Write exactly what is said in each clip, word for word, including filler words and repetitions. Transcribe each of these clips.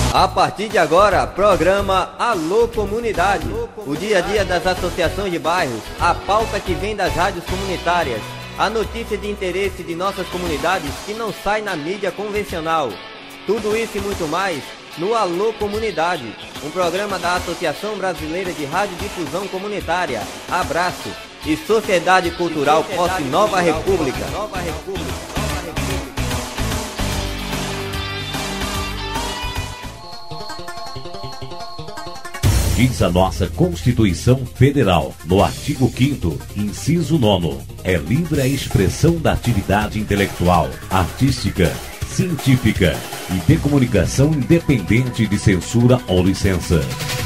A partir de agora, programa Alô Comunidade. O dia a dia das associações de bairros, a pauta que vem das rádios comunitárias, a notícia de interesse de nossas comunidades que não sai na mídia convencional. Tudo isso e muito mais no Alô Comunidade, um programa da Associação Brasileira de Radiodifusão Comunitária, Abraço, e Sociedade Cultural Posse Nova República. Nova República. Diz a nossa Constituição Federal, no artigo quinto, inciso nono, é livre a expressão da atividade intelectual, artística, científica e de comunicação independente de censura ou licença.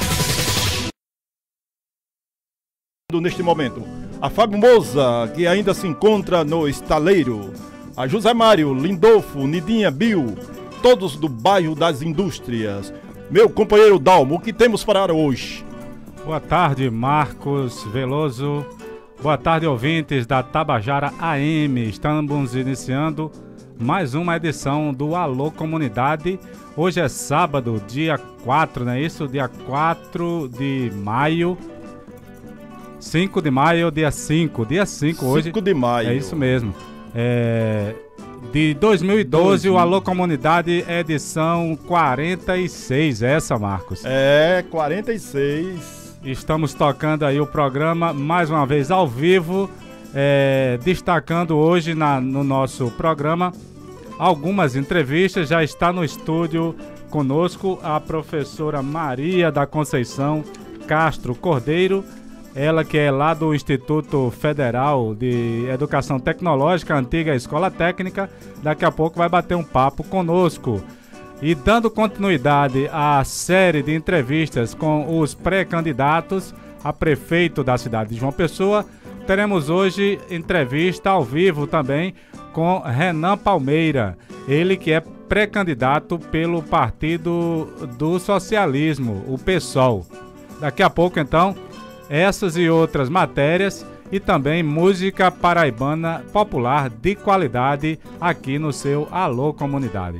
Neste momento, a Fábio Moza, que ainda se encontra no estaleiro, a José Mário, Lindolfo, Nidinha, Bill, todos do bairro das Indústrias. Meu companheiro Dalmo, o que temos para hoje? Boa tarde, Marcos Veloso. Boa tarde, ouvintes da Tabajara A M. Estamos iniciando mais uma edição do Alô Comunidade. Hoje é sábado, dia quatro, não é isso? Dia quatro de maio. cinco de maio, dia cinco. Dia cinco hoje. cinco de maio. É isso mesmo. É... De dois mil e doze, o Alô Comunidade, edição quarenta e seis, essa, Marcos? É, quarenta e seis. Estamos tocando aí o programa, mais uma vez ao vivo, é, destacando hoje na, no nosso programa algumas entrevistas. Já está no estúdio conosco a professora Maria da Conceição Castro Cordeiro, ela que é lá do Instituto Federal de Educação Tecnológica, antiga Escola Técnica. Daqui a pouco vai bater um papo conosco. E dando continuidade à série de entrevistas com os pré-candidatos a prefeito da cidade de João Pessoa, teremos hoje entrevista ao vivo também com Renan Palmeira, ele que é pré-candidato pelo Partido do Socialismo, o PSOL. Daqui a pouco, então, essas e outras matérias e também música paraibana popular de qualidade aqui no seu Alô Comunidade.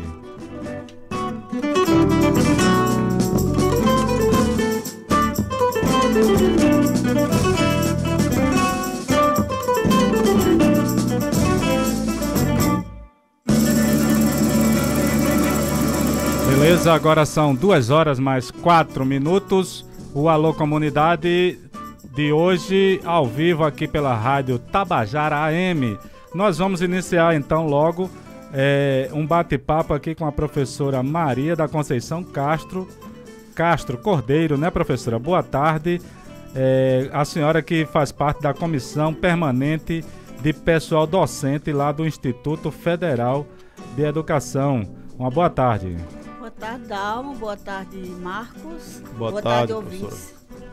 Beleza, agora são duas horas mais quatro minutos. O Alô Comunidade de hoje, ao vivo aqui pela rádio Tabajara A M. Nós vamos iniciar então logo é, um bate-papo aqui com a professora Maria da Conceição Castro, Castro Cordeiro, né, professora? Boa tarde. É, a senhora que faz parte da Comissão Permanente de Pessoal Docente lá do Instituto Federal de Educação. Uma boa tarde. Boa tarde, Dalmo. Boa tarde, Marcos. Boa, boa tarde, tarde, ouvintes.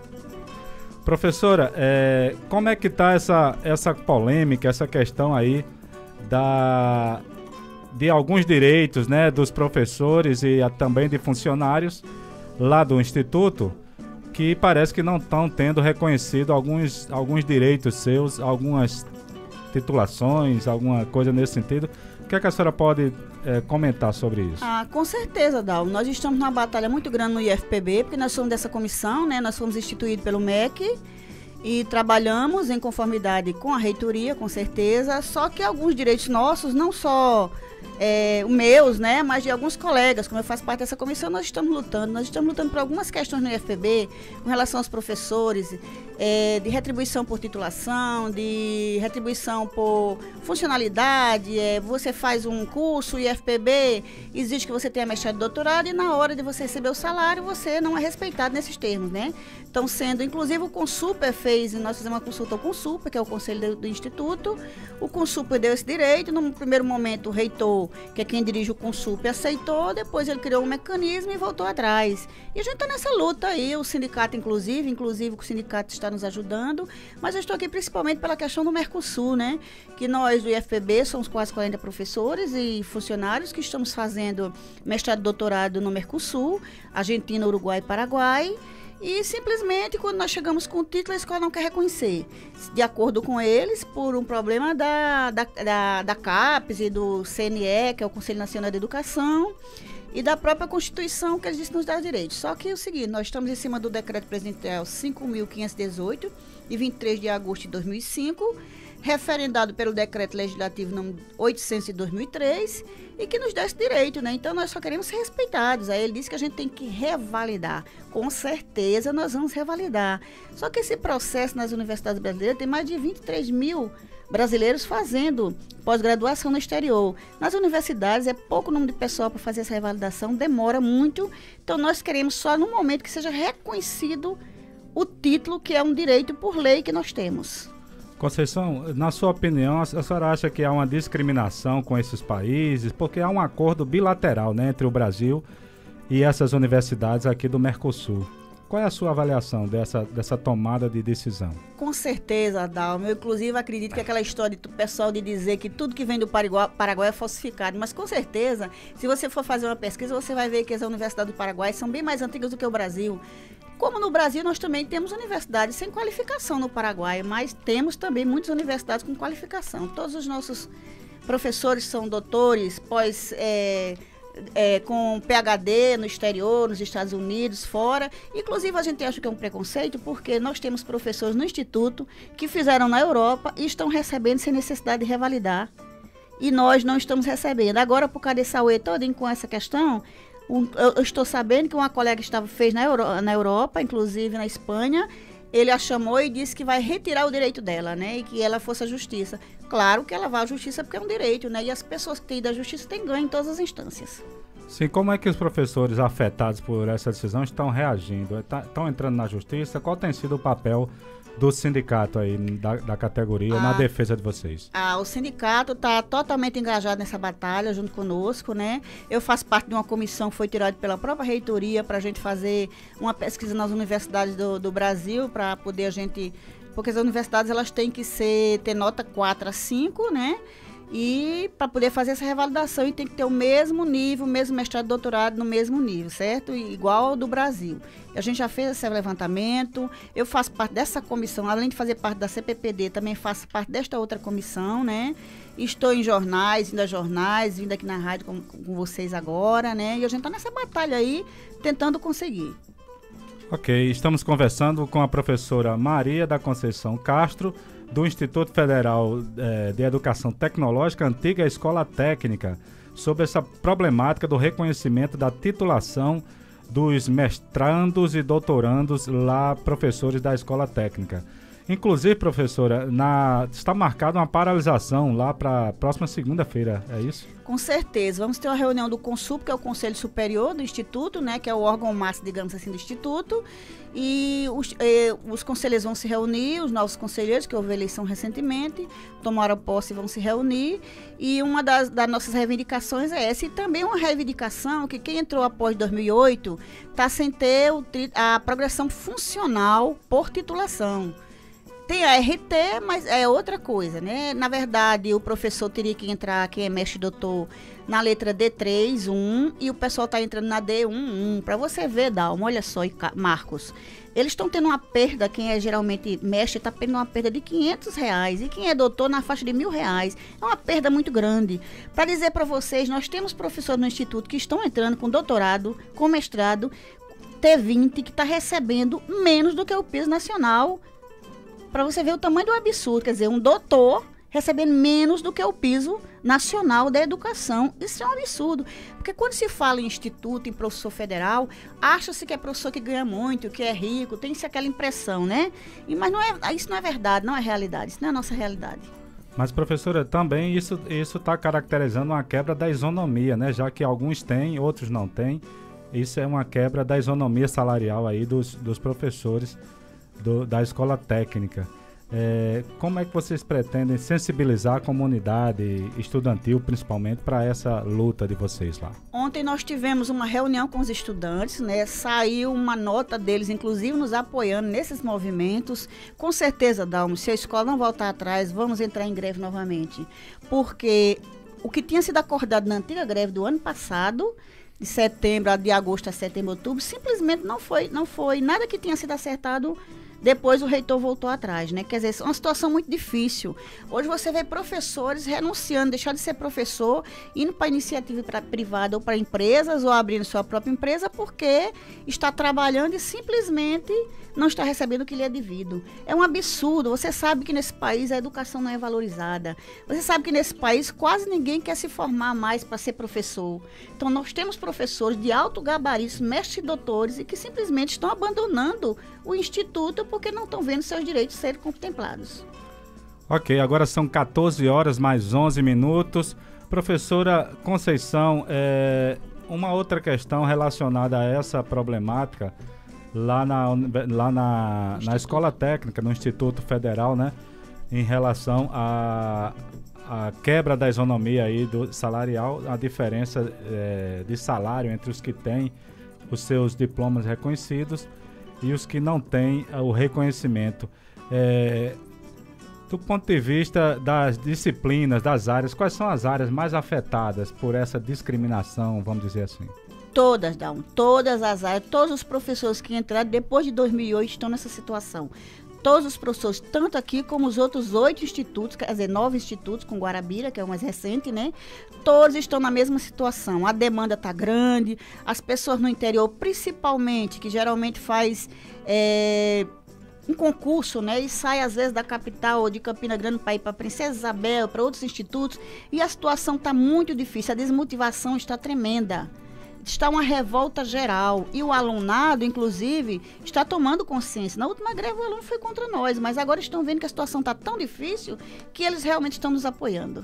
Professora, é, como é que está essa, essa polêmica, essa questão aí da, de alguns direitos, né, dos professores e a, também de funcionários lá do Instituto, que parece que não estão tendo reconhecido alguns, alguns direitos seus, algumas titulações, alguma coisa nesse sentido? O que é que a senhora pode é, comentar sobre isso? Ah, com certeza, Dal. Nós estamos numa batalha muito grande no I F P B, porque nós somos dessa comissão, né? Nós fomos instituídos pelo M E C e trabalhamos em conformidade com a reitoria, com certeza, só que alguns direitos nossos, não só é, os meus, né, mas de alguns colegas, como eu faço parte dessa comissão, nós estamos lutando. Nós estamos lutando por algumas questões no I F P B, com relação aos professores, é, de retribuição por titulação, de retribuição por funcionalidade. É, você faz um curso, I F P B, exige que você tenha mestrado e doutorado, e na hora de você receber o salário, você não é respeitado nesses termos, né? Então, sendo, inclusive, o Consuper fez, nós fizemos uma consulta ao Consuper, que é o conselho do, do Instituto. O Consuper deu esse direito. No primeiro momento, o reitor, que é quem dirige o Consuper, aceitou. Depois ele criou um mecanismo e voltou atrás. E a gente está nessa luta aí, o sindicato, inclusive, inclusive o sindicato está nos ajudando. Mas eu estou aqui principalmente pela questão do Mercosul, né? Que nós do I F P B somos quase quarenta professores e funcionários que estamos fazendo mestrado e doutorado no Mercosul, Argentina, Uruguai e Paraguai. E simplesmente, quando nós chegamos com o título, a escola não quer reconhecer. De acordo com eles, por um problema da, da, da, da CAPES e do C N E, que é o Conselho Nacional de Educação, e da própria Constituição, que eles dizem que nos dá direitos. Só que é o seguinte, nós estamos em cima do Decreto Presidencial cinco mil quinhentos e dezoito, de vinte e três de agosto de dois mil e cinco, referendado pelo Decreto Legislativo número oitocentos de dois mil e três, e que nos dá esse direito, né? Então, nós só queremos ser respeitados. Aí ele disse que a gente tem que revalidar. Com certeza, nós vamos revalidar. Só que esse processo nas universidades brasileiras tem mais de vinte e três mil brasileiros fazendo pós-graduação no exterior. Nas universidades é pouco número de pessoal para fazer essa revalidação, demora muito. Então, nós queremos só no momento que seja reconhecido o título, que é um direito por lei que nós temos. Conceição, na sua opinião, a senhora acha que há uma discriminação com esses países? Porque há um acordo bilateral, né, entre o Brasil e essas universidades aqui do Mercosul. Qual é a sua avaliação dessa, dessa tomada de decisão? Com certeza, Dalma. Eu, inclusive, acredito que aquela história do pessoal de dizer que tudo que vem do Paraguai, Paraguai é falsificado. Mas, com certeza, se você for fazer uma pesquisa, você vai ver que as universidades do Paraguai são bem mais antigas do que o Brasil. Como no Brasil, nós também temos universidades sem qualificação no Paraguai, mas temos também muitas universidades com qualificação. Todos os nossos professores são doutores, pós... É, É, com P H D no exterior, nos Estados Unidos, fora. Inclusive, a gente acha que é um preconceito, porque nós temos professores no Instituto que fizeram na Europa e estão recebendo sem necessidade de revalidar. E nós não estamos recebendo. Agora, por causa desse auê todinho com essa questão, um, eu, eu estou sabendo que uma colega estava, fez na, Euro, na Europa, inclusive na Espanha, ele a chamou e disse que vai retirar o direito dela, né? E que ela fosse à justiça. Claro que ela vai à justiça porque é um direito, né? E as pessoas que têm ido à justiça têm ganho em todas as instâncias. Sim, como é que os professores afetados por essa decisão estão reagindo? Estão entrando na justiça? Qual tem sido o papel do sindicato aí, da, da categoria, ah, na defesa de vocês? Ah, o sindicato está totalmente engajado nessa batalha, junto conosco, né? Eu faço parte de uma comissão que foi tirada pela própria reitoria para a gente fazer uma pesquisa nas universidades do, do Brasil, para poder a gente... Porque as universidades, elas têm que ser, ter nota quatro a cinco, né? E para poder fazer essa revalidação, e tem que ter o mesmo nível, o mesmo mestrado e doutorado no mesmo nível, certo? Igual ao do Brasil. A gente já fez esse levantamento, eu faço parte dessa comissão, além de fazer parte da C P P D, também faço parte desta outra comissão, né? Estou em jornais, indo a jornais, vindo aqui na rádio com, com vocês agora, né? E a gente está nessa batalha aí, tentando conseguir. Ok, estamos conversando com a professora Maria da Conceição Castro, do Instituto Federal eh, de Educação Tecnológica, antiga Escola Técnica, sobre essa problemática do reconhecimento da titulação dos mestrandos e doutorandos lá, professores da Escola Técnica. Inclusive, professora, na, está marcada uma paralisação lá para a próxima segunda-feira, é isso? Com certeza. Vamos ter uma reunião do CONSUP, que é o Conselho Superior do Instituto, né, que é o órgão máximo, digamos assim, do Instituto. E os, eh, os conselheiros vão se reunir, os novos conselheiros, que houve eleição recentemente, tomaram posse e vão se reunir. E uma das, das nossas reivindicações é essa. E também uma reivindicação que quem entrou após dois mil e oito está sem ter o, a progressão funcional por titulação. Tem a R T, mas é outra coisa, né? Na verdade, o professor teria que entrar, quem é mestre doutor, na letra D três, um, e o pessoal está entrando na D um, um. Para você ver, Dalma, olha só, Marcos, eles estão tendo uma perda, quem é geralmente mestre está tendo uma perda de quinhentos reais, e quem é doutor na faixa de mil reais. É uma perda muito grande. Para dizer para vocês, nós temos professores no Instituto que estão entrando com doutorado, com mestrado, T vinte, que está recebendo menos do que o piso nacional. Para você ver o tamanho do absurdo, quer dizer, um doutor recebendo menos do que o piso nacional da educação. Isso é um absurdo, porque quando se fala em instituto, em professor federal, acha-se que é professor que ganha muito, que é rico, tem-se aquela impressão, né? E, mas não é, isso não é verdade, não é realidade, isso não é a nossa realidade. Mas, professora, também isso isso está caracterizando uma quebra da isonomia, né? Já que alguns têm, outros não têm. Isso é uma quebra da isonomia salarial aí dos, dos professores Do, da escola técnica. É, como é que vocês pretendem sensibilizar a comunidade estudantil, principalmente, para essa luta de vocês lá? Ontem nós tivemos uma reunião com os estudantes, né? Saiu uma nota deles, inclusive nos apoiando nesses movimentos. Com certeza, Dalmo, se a escola não voltar atrás, vamos entrar em greve novamente. Porque o que tinha sido acordado na antiga greve do ano passado de setembro, de agosto a setembro, outubro, simplesmente não foi, não foi nada que tenha sido acertado. Depois o reitor voltou atrás, né? Quer dizer, é uma situação muito difícil. Hoje você vê professores renunciando, deixando de ser professor, indo para iniciativa pra, privada ou para empresas, ou abrindo sua própria empresa, porque está trabalhando e simplesmente não está recebendo o que lhe é devido. É um absurdo. Você sabe que nesse país a educação não é valorizada. Você sabe que nesse país quase ninguém quer se formar mais para ser professor. Então nós temos professores de alto gabarito, mestres e doutores, e que simplesmente estão abandonando o instituto porque não estão vendo seus direitos serem contemplados. Ok, agora são quatorze horas mais onze minutos. Professora Conceição, é, uma outra questão relacionada a essa problemática, lá na, lá na, na Escola Técnica, no Instituto Federal, né, em relação à a, a quebra da isonomia aí do salarial, a diferença é, de salário entre os que têm os seus diplomas reconhecidos e os que não têm o reconhecimento. É, do ponto de vista das disciplinas, das áreas, quais são as áreas mais afetadas por essa discriminação, vamos dizer assim? Todas, Dalmo, todas as áreas, todos os professores que entraram depois de dois mil e oito estão nessa situação. Todos os professores, tanto aqui como os outros oito institutos, quer dizer, nove institutos, com Guarabira, que é o mais recente, né? Todos estão na mesma situação. A demanda está grande, as pessoas no interior, principalmente, que geralmente faz é, um concurso, né? E sai, às vezes, da capital ou de Campina Grande para ir para Princesa Isabel, para outros institutos, e a situação está muito difícil, a desmotivação está tremenda. Está uma revolta geral e o alunado, inclusive, está tomando consciência. Na última greve o aluno foi contra nós, mas agora estão vendo que a situação está tão difícil que eles realmente estão nos apoiando.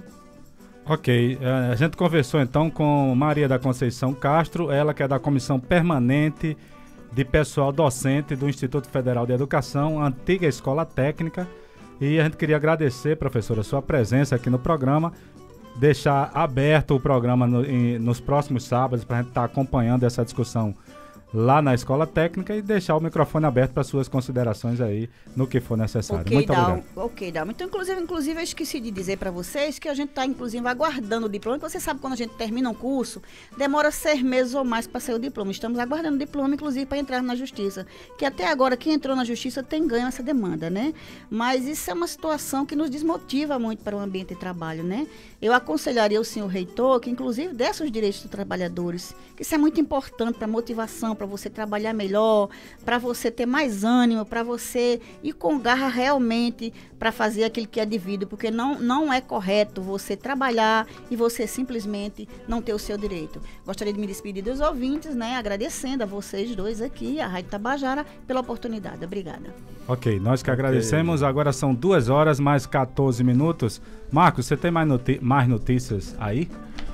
Ok, a gente conversou então com Maria da Conceição Castro, ela que é da Comissão Permanente de Pessoal Docente do Instituto Federal de Educação, antiga Escola Técnica, e a gente queria agradecer, professora, a sua presença aqui no programa, deixar aberto o programa no, em, nos próximos sábados para a gente estar tá acompanhando essa discussão lá na Escola Técnica e deixar o microfone aberto para suas considerações aí no que for necessário. Okay, Muito Dal, obrigado. Ok, Dalma. Então, inclusive, inclusive, eu esqueci de dizer para vocês que a gente está, inclusive, aguardando o diploma. Você sabe, quando a gente termina um curso, demora seis meses ou mais para sair o diploma. Estamos aguardando o diploma, inclusive, para entrar na Justiça. Que até agora, quem entrou na Justiça tem ganho essa demanda, né? Mas isso é uma situação que nos desmotiva muito para o ambiente de trabalho, né? Eu aconselharia o senhor reitor que, inclusive, desse os direitos dos trabalhadores, que isso é muito importante para a motivação, para você trabalhar melhor, para você ter mais ânimo, para você ir com garra realmente para fazer aquilo que é devido, porque não, não é correto você trabalhar e você simplesmente não ter o seu direito. Gostaria de me despedir dos ouvintes, né, agradecendo a vocês dois aqui, a Rádio Tabajara, pela oportunidade. Obrigada. Ok, nós que agradecemos. Okay. Agora são duas horas mais quatorze minutos. Marcos, você tem mais, noti- mais notícias aí?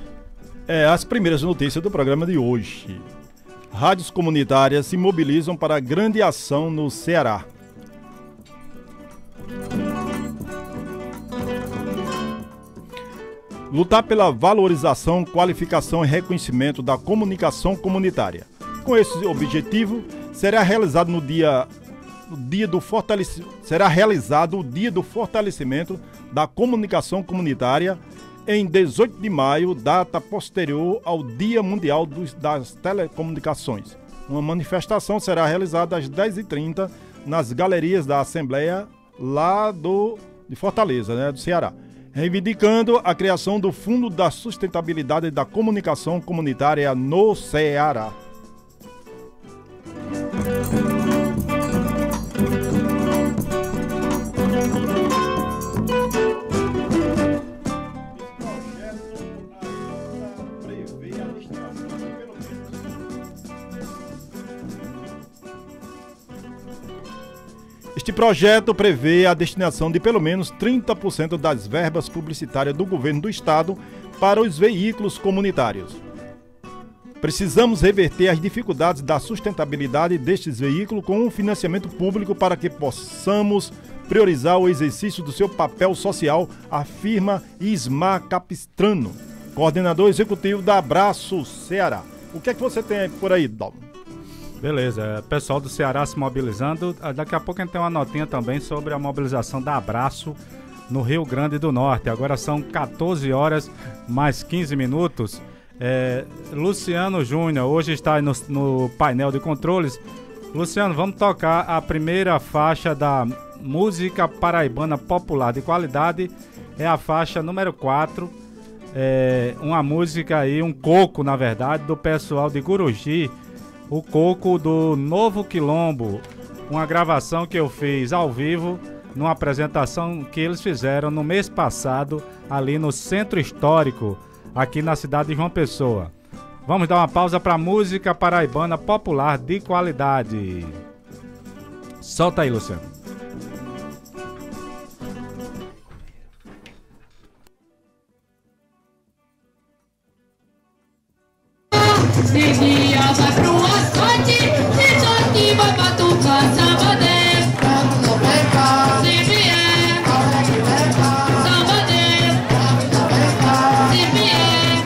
É, as primeiras notícias do programa de hoje. Rádios comunitárias se mobilizam para grande ação no Ceará. Lutar pela valorização, qualificação e reconhecimento da comunicação comunitária. Com esse objetivo, será realizado no dia, no dia do fortalec- será realizado o Dia do Fortalecimento da Comunicação Comunitária em dezoito de maio, data posterior ao Dia Mundial dos, das Telecomunicações. Uma manifestação será realizada às dez e trinta nas galerias da Assembleia lá do, de Fortaleza, né, do Ceará, reivindicando a criação do Fundo da Sustentabilidade da Comunicação Comunitária no Ceará. Este projeto prevê a destinação de pelo menos trinta por cento das verbas publicitárias do governo do estado para os veículos comunitários. Precisamos reverter as dificuldades da sustentabilidade destes veículos com um financiamento público para que possamos priorizar o exercício do seu papel social, afirma Ismar Capistrano, coordenador executivo da Abraço Ceará. O que é que você tem por aí, Dom? Beleza, pessoal do Ceará se mobilizando. Daqui a pouco a gente tem uma notinha também sobre a mobilização da Abraço no Rio Grande do Norte. Agora são quatorze horas mais quinze minutos. É, Luciano Júnior, hoje está no, no painel de controles. Luciano, vamos tocar a primeira faixa da música paraibana popular de qualidade. É a faixa número quatro. É uma música aí, um coco, na verdade, do pessoal de Guruji. O coco do Novo Quilombo. Uma gravação que eu fiz ao vivo, numa apresentação que eles fizeram no mês passado, ali no Centro Histórico, aqui na cidade de João Pessoa. Vamos dar uma pausa para música paraibana popular de qualidade. Solta aí, Luciano. Se dia vai pro açoite, se sorte vai pra tu casa, bader. Se vier, sambader. Se vier,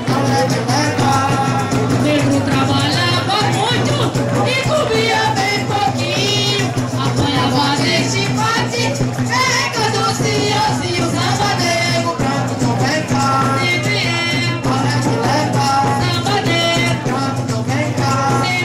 negro trabalhava muito e comia bem pouquinho. Apanhava neste bate, pega doce, assim o sambader. Se vier, sambader. Se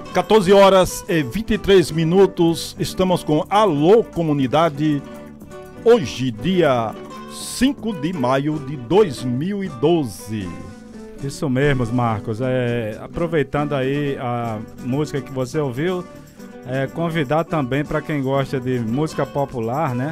quatorze horas e vinte e três minutos, estamos com Alô Comunidade, hoje dia cinco de maio de dois mil e doze. Isso mesmo, Marcos. É, aproveitando aí a música que você ouviu, é, convidar também para quem gosta de música popular, né?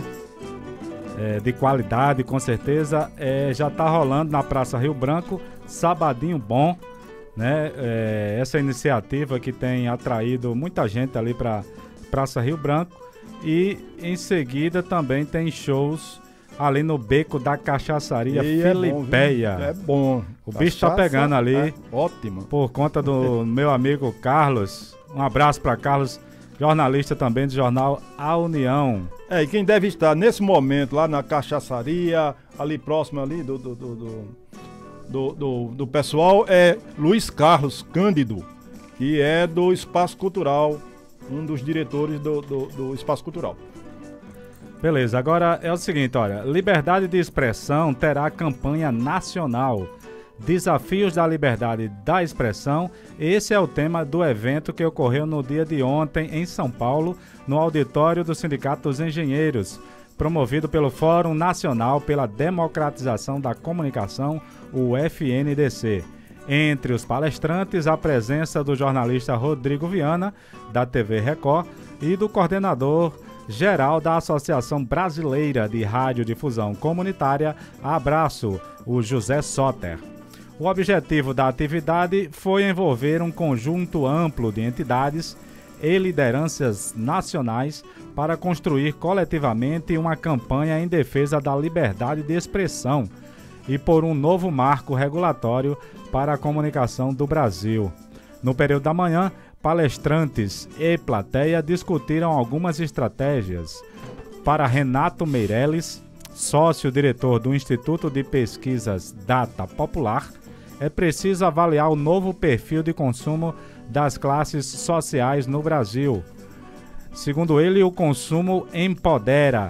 É, de qualidade, com certeza, é, já está rolando na Praça Rio Branco, Sabadinho Bom, né? É, essa iniciativa que tem atraído muita gente ali para Praça Rio Branco, e em seguida também tem shows ali no Beco da Cachaçaria e Filipeia. É bom, é bom. O bicho tá pegando ali. É ótimo. Por conta do meu amigo Carlos. Um abraço para Carlos, jornalista também do jornal A União. É, e quem deve estar nesse momento lá na Cachaçaria, ali próximo ali do, do, do, do, do, do, do pessoal, é Luiz Carlos Cândido, que é do Espaço Cultural, um dos diretores do, do, do Espaço Cultural. Beleza, agora é o seguinte, olha, liberdade de expressão terá campanha nacional. Desafios da liberdade da expressão, esse é o tema do evento que ocorreu no dia de ontem em São Paulo, no auditório do Sindicato dos Engenheiros, promovido pelo Fórum Nacional pela Democratização da Comunicação, o F N D C. Entre os palestrantes, a presença do jornalista Rodrigo Viana, da T V Record, e do coordenador geral da Associação Brasileira de Radiodifusão Comunitária, Abraço, o José Soter. O objetivo da atividade foi envolver um conjunto amplo de entidades e lideranças nacionais para construir coletivamente uma campanha em defesa da liberdade de expressão e por um novo marco regulatório para a comunicação do Brasil. No período da manhã, palestrantes e plateia discutiram algumas estratégias. Para Renato Meirelles, sócio-diretor do Instituto de Pesquisas Data Popular, é preciso avaliar o novo perfil de consumo das classes sociais no Brasil. Segundo ele, o consumo empodera,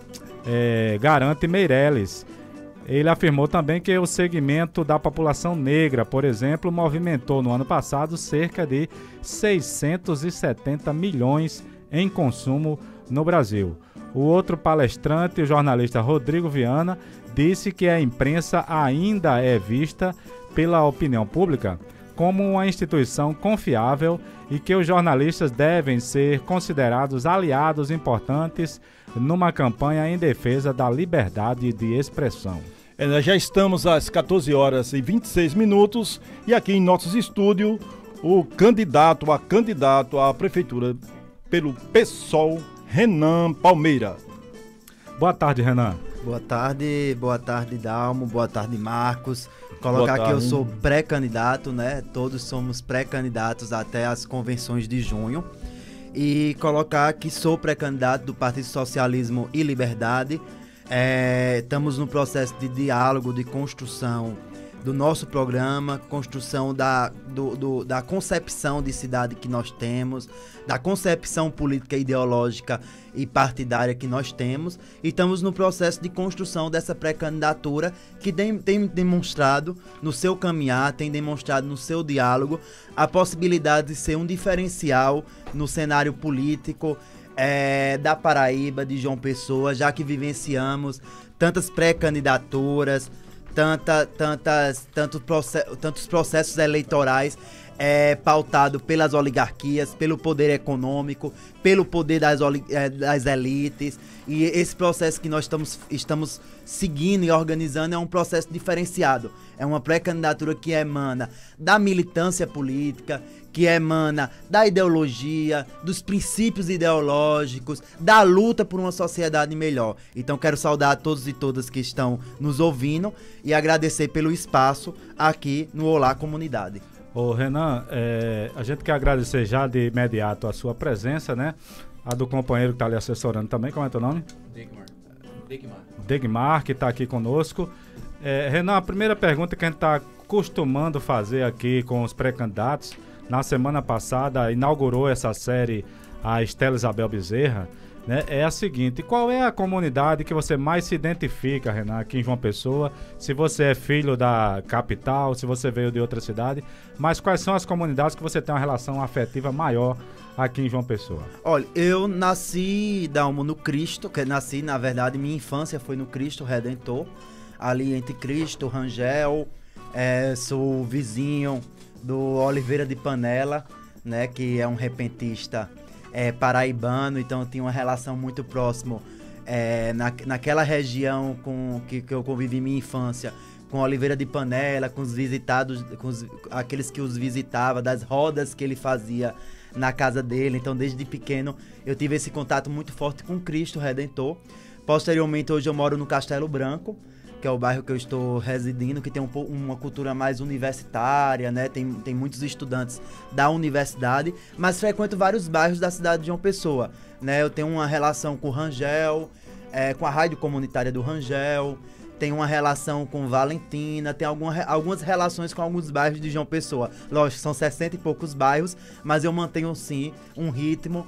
é, garante Meirelles. Ele afirmou também que o segmento da população negra, por exemplo, movimentou no ano passado cerca de seiscentos e setenta milhões em consumo no Brasil. O outro palestrante, o jornalista Rodrigo Viana, disse que a imprensa ainda é vista pela opinião pública como uma instituição confiável e que os jornalistas devem ser considerados aliados importantes numa campanha em defesa da liberdade de expressão. É, nós já estamos às quatorze horas e vinte e seis minutos e aqui em nossos estúdios o candidato a candidato à prefeitura pelo PSOL, Renan Palmeira. Boa tarde, Renan. Boa tarde, boa tarde, Dalmo, boa tarde, Marcos. Colocar que eu sou pré-candidato, né? Todos somos pré-candidatos até as convenções de junho. E colocar que sou pré-candidato do Partido Socialismo e Liberdade. É, estamos no processo de diálogo, de construção do nosso programa, construção da, do, do, da concepção de cidade que nós temos, da concepção política, ideológica e partidária que nós temos, e estamos no processo de construção dessa pré-candidatura que tem, tem demonstrado no seu caminhar, tem demonstrado no seu diálogo a possibilidade de ser um diferencial no cenário político é, da Paraíba, de João Pessoa, já que vivenciamos tantas pré-candidaturas, Tanta, tantas, tanto process, tantos processos eleitorais é, pautados pelas oligarquias, pelo poder econômico, pelo poder das, das elites. E esse processo que nós estamos, estamos seguindo e organizando é um processo diferenciado. É uma pré-candidatura que emana da militância política, que emana da ideologia, dos princípios ideológicos, da luta por uma sociedade melhor. Então quero saudar a todos e todas que estão nos ouvindo e agradecer pelo espaço aqui no Olá Comunidade. Ô Renan, é, a gente quer agradecer já de imediato a sua presença, né? A do companheiro que está ali assessorando também, como é teu nome? Degmar. Degmar. Degmar, que está aqui conosco. É, Renan, a primeira pergunta que a gente está costumando fazer aqui com os pré-candidatos, na semana passada inaugurou essa série a Estela Isabel Bezerra, né, é a seguinte: qual é a comunidade que você mais se identifica, Renan, aqui em João Pessoa? Se você é filho da capital, se você veio de outra cidade, mas quais são as comunidades que você tem uma relação afetiva maior aqui em João Pessoa? Olha, eu nasci, Dalmo, no Cristo, que nasci, na verdade, minha infância foi no Cristo Redentor, ali entre Cristo, Rangel, é, sou vizinho do Oliveira de Panela, né, que é um repentista é, paraibano, então eu tinha uma relação muito próxima é, na, naquela região com que, que eu convivi minha infância, com Oliveira de Panela, com os visitados, com os, aqueles que os visitava, das rodas que ele fazia na casa dele. Então desde pequeno eu tive esse contato muito forte com Cristo Redentor. Posteriormente, hoje eu moro no Castelo Branco, que é o bairro que eu estou residindo, que tem um, uma cultura mais universitária, né? Tem, tem muitos estudantes da universidade, mas frequento vários bairros da cidade de João Pessoa, né? Eu tenho uma relação com o Rangel, é, com a rádio comunitária do Rangel, tenho uma relação com Valentina, tem alguma, algumas relações com alguns bairros de João Pessoa. Lógico, são sessenta e poucos bairros, mas eu mantenho sim um ritmo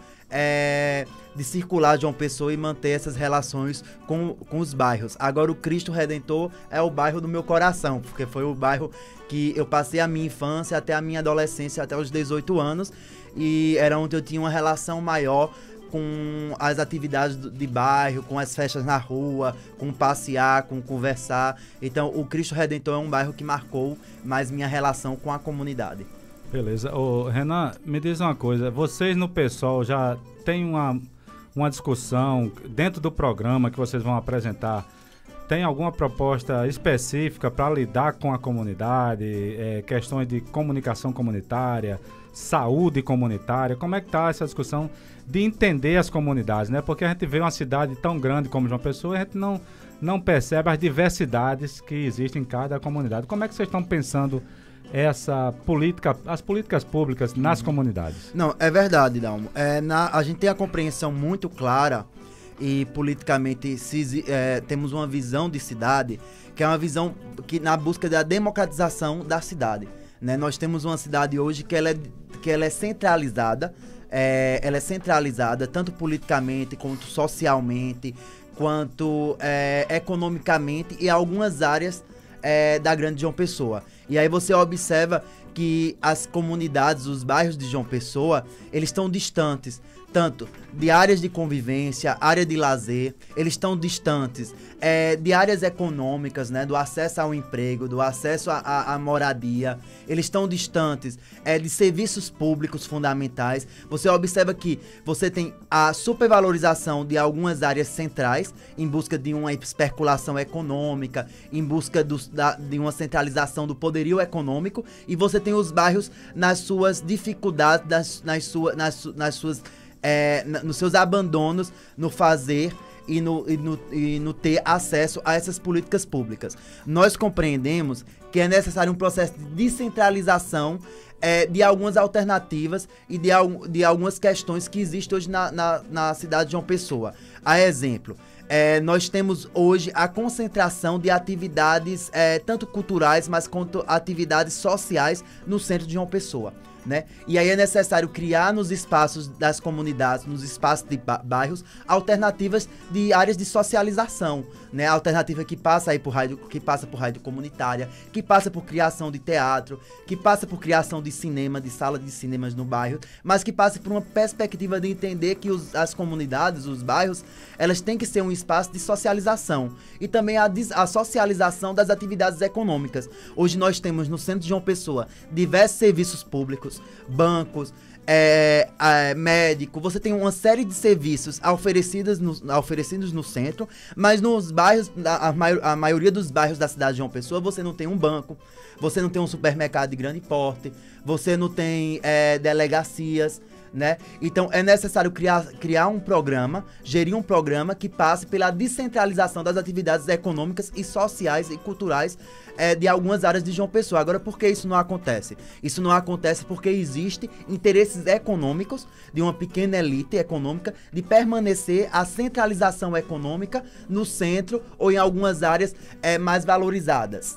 É, de circular João Pessoa e manter essas relações com, com os bairros. Agora o Cristo Redentor é o bairro do meu coração, porque foi o bairro que eu passei a minha infância até a minha adolescência, até os dezoito anos, e era onde eu tinha uma relação maior com as atividades de bairro, com as festas na rua, com passear, com conversar. Então o Cristo Redentor é um bairro que marcou mais minha relação com a comunidade. Beleza. Ô, Renan, me diz uma coisa. Vocês no PSOL já tem uma, uma discussão dentro do programa que vocês vão apresentar? Tem alguma proposta específica para lidar com a comunidade? É, questões de comunicação comunitária, saúde comunitária? Como é que está essa discussão de entender as comunidades, né? Porque a gente vê uma cidade tão grande como João Pessoa e a gente não, não percebe as diversidades que existem em cada comunidade. Como é que vocês estão pensando essa política, as políticas públicas nas uhum. comunidades? Não, é verdade, Dalmo. É, na, a gente tem a compreensão muito clara e politicamente se, é, temos uma visão de cidade que é uma visão que na busca da democratização da cidade, né? Nós temos uma cidade hoje que ela é, que ela é centralizada, é, ela é centralizada tanto politicamente quanto socialmente, quanto é, economicamente e algumas áreas É, da grande João Pessoa. E aí você observa que as comunidades, os bairros de João Pessoa, eles estão distantes, tanto de áreas de convivência, área de lazer, eles estão distantes é, de áreas econômicas, né, do acesso ao emprego, do acesso à moradia, eles estão distantes é, de serviços públicos fundamentais. Você observa que você tem a supervalorização de algumas áreas centrais em busca de uma especulação econômica, em busca do, da, de uma centralização do poderio econômico, e você tem os bairros nas suas dificuldades, nas, nas, sua, nas, nas suas É, nos seus abandonos no fazer e no, e, no, e no ter acesso a essas políticas públicas. Nós compreendemos que é necessário um processo de descentralização é, de algumas alternativas e de, de algumas questões que existem hoje na, na, na cidade de João Pessoa. A exemplo, é, nós temos hoje a concentração de atividades é, tanto culturais, mas quanto atividades sociais no centro de João Pessoa, né? E aí é necessário criar nos espaços das comunidades, nos espaços de bairros, alternativas de áreas de socialização, né? Alternativa que passa aí por rádio, que passa por rádio comunitária, que passa por criação de teatro, que passa por criação de cinema, de sala de cinemas no bairro, mas que passa por uma perspectiva de entender que os, as comunidades, os bairros, elas têm que ser um espaço de socialização e também a, a socialização das atividades econômicas. Hoje nós temos no centro de João Pessoa diversos serviços públicos, bancos, é, é, médico, você tem uma série de serviços oferecidos no, oferecidos no centro, mas nos bairros, a, a maioria dos bairros da cidade de João Pessoa, você não tem um banco, você não tem um supermercado de grande porte, você não tem é, delegacias, né? Então é necessário criar, criar um programa, gerir um programa que passe pela descentralização das atividades econômicas e sociais e culturais é, de algumas áreas de João Pessoa. Agora, por que isso não acontece? Isso não acontece porque existe interesses econômicos de uma pequena elite econômica de permanecer a centralização econômica no centro ou em algumas áreas é, mais valorizadas.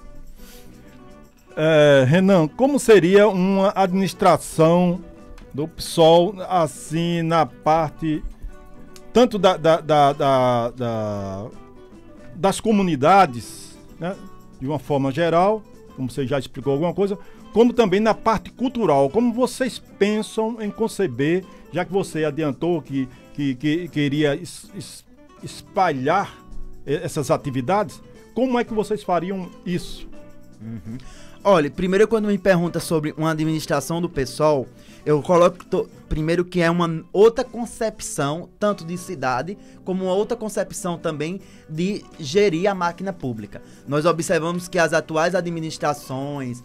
É, Renan, como seria uma administração do PSOL, assim, na parte tanto da, da, da, da, da, das comunidades, né, de uma forma geral, como você já explicou alguma coisa, como também na parte cultural. Como vocês pensam em conceber, já que você adiantou que, que, que queria es, es, espalhar essas atividades, como é que vocês fariam isso? Uhum. Olha, primeiro quando me pergunta sobre uma administração do pessoal, eu coloco to, primeiro que é uma outra concepção, tanto de cidade, como uma outra concepção também de gerir a máquina pública. Nós observamos que as atuais administrações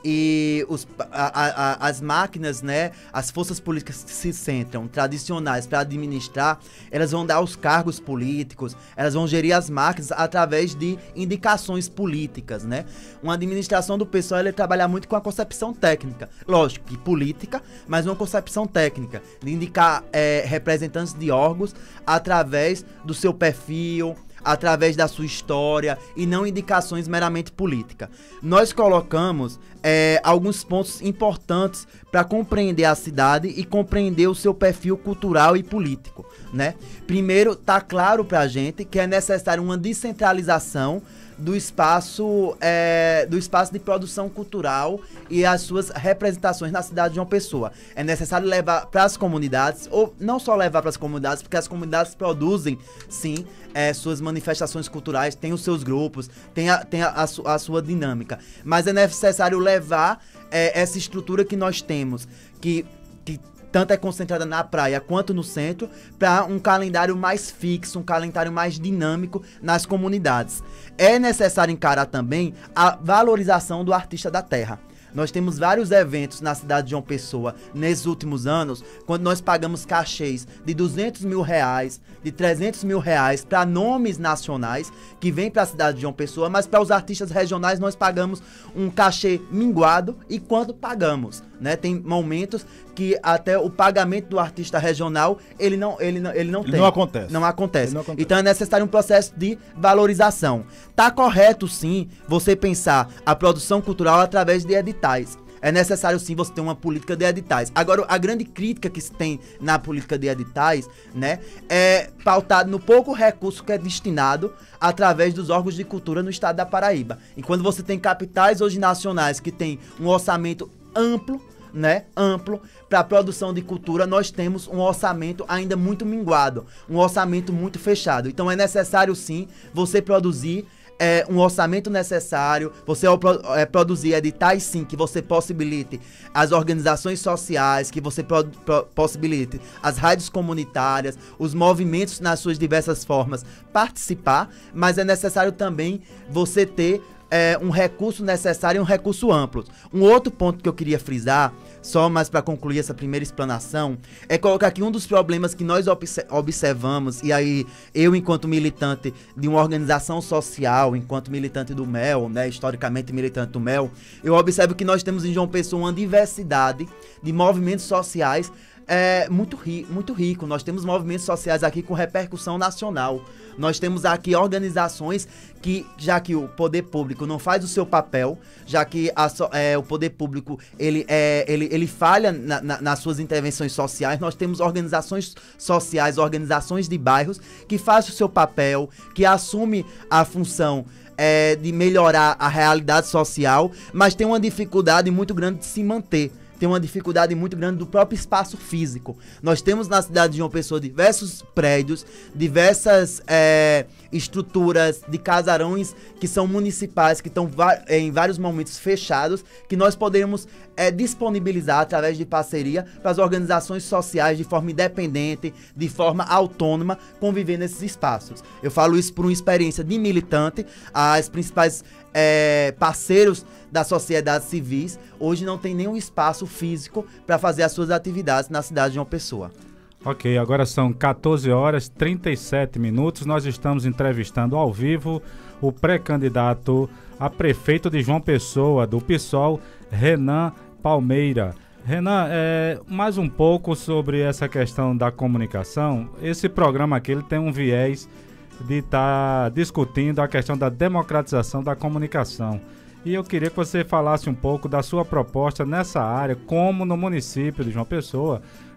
e os, a, a, as máquinas, né, as forças políticas que se centram tradicionais para administrar, elas vão dar os cargos políticos, elas vão gerir as máquinas através de indicações políticas, né? Uma administração do pessoal, ela trabalha muito com a concepção técnica, lógico que política, mas uma concepção técnica, de indicar é, representantes de órgãos através do seu perfil, através da sua história e não indicações meramente políticas. Nós colocamos é, alguns pontos importantes para compreender a cidade e compreender o seu perfil cultural e político, né? Primeiro, tá claro para a gente que é necessário uma descentralização do espaço, é, do espaço de produção cultural e as suas representações na cidade de João Pessoa. É necessário levar para as comunidades, ou não só levar para as comunidades, porque as comunidades produzem, sim, é, suas manifestações culturais, tem os seus grupos, tem a, tem a, a, su, a sua dinâmica, mas é necessário levar é, essa estrutura que nós temos, que, que tanto é concentrada na praia quanto no centro, para um calendário mais fixo, um calendário mais dinâmico nas comunidades. É necessário encarar também a valorização do artista da terra. Nós temos vários eventos na cidade de João Pessoa nesses últimos anos, quando nós pagamos cachês de duzentos mil reais, de trezentos mil reais para nomes nacionais que vêm para a cidade de João Pessoa, mas para os artistas regionais nós pagamos um cachê minguado e quando pagamos, né? Tem momentos que até o pagamento do artista regional ele não, ele não, ele não ele tem. Não acontece. Não acontece. Ele não acontece. Então é necessário um processo de valorização. Tá correto sim você pensar a produção cultural através de editais. É necessário sim você ter uma política de editais. Agora, a grande crítica que se tem na política de editais, né, é pautado no pouco recurso que é destinado através dos órgãos de cultura no estado da Paraíba. Enquanto você tem capitais hoje nacionais que tem um orçamento amplo, né, amplo para a produção de cultura, nós temos um orçamento ainda muito minguado, um orçamento muito fechado. Então é necessário sim você produzir É, um orçamento necessário, você é, produzir editais sim, que você possibilite as organizações sociais, que você pro, pro, possibilite as rádios comunitárias, os movimentos nas suas diversas formas participar, mas é necessário também você ter é, um recurso necessário e um recurso amplo. Um outro ponto que eu queria frisar, só mais para concluir essa primeira explanação, é colocar aqui um dos problemas que nós observamos, e aí eu, enquanto militante de uma organização social, enquanto militante do M E L, né, historicamente militante do M E L, eu observo que nós temos em João Pessoa uma diversidade de movimentos sociais é, muito, ri muito rico. Nós temos movimentos sociais aqui com repercussão nacional. Nós temos aqui organizações que, já que o poder público não faz o seu papel, já que a, é, o poder público ele, é, ele, ele falha na, na, nas suas intervenções sociais, nós temos organizações sociais, organizações de bairros que fazem o seu papel, que assumem a função é, de melhorar a realidade social, mas tem uma dificuldade muito grande de se manter. Tem uma dificuldade muito grande do próprio espaço físico. Nós temos na cidade de João Pessoa diversos prédios, diversas é, estruturas de casarões que são municipais, que estão em vários momentos fechados, que nós podemos é, disponibilizar através de parceria para as organizações sociais de forma independente, de forma autônoma, conviver nesses espaços. Eu falo isso por uma experiência de militante. As principais é, parceiros da sociedade civis hoje não tem nenhum espaço físico para fazer as suas atividades na cidade de João Pessoa. Ok, agora são quatorze horas e trinta e sete minutos. Nós estamos entrevistando ao vivo o pré-candidato a prefeito de João Pessoa, do PSOL, Renan Palmeira. Renan, é, mais um pouco sobre essa questão da comunicação. Esse programa aqui ele tem um viés de estar tá discutindo a questão da democratização da comunicação. E eu queria que você falasse um pouco da sua proposta nessa área, como no município de João Pessoa